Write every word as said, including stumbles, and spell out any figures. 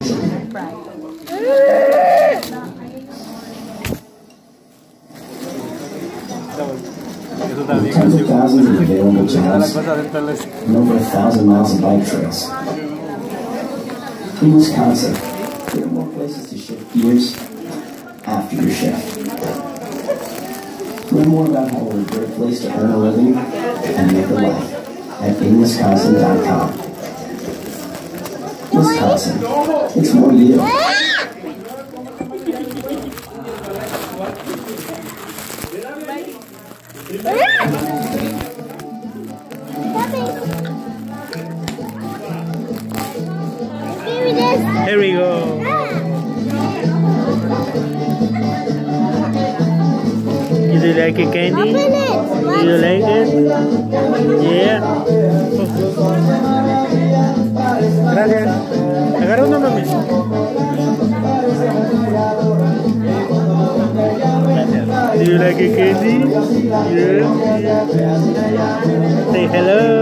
Tens of thousands of available jobs, and over a thousand miles of bike trails. In Wisconsin, there are more places to shift gears after your shift. Learn more about how we're a great place to earn a living and make a life at in wisconsin dot com. Wisconsin, it's more you. Here we go. Do you like it, Candy? Do you like it? Yeah. Gracias. Agarra uno, mami. Do you like it, Candy? Yeah. Say hello.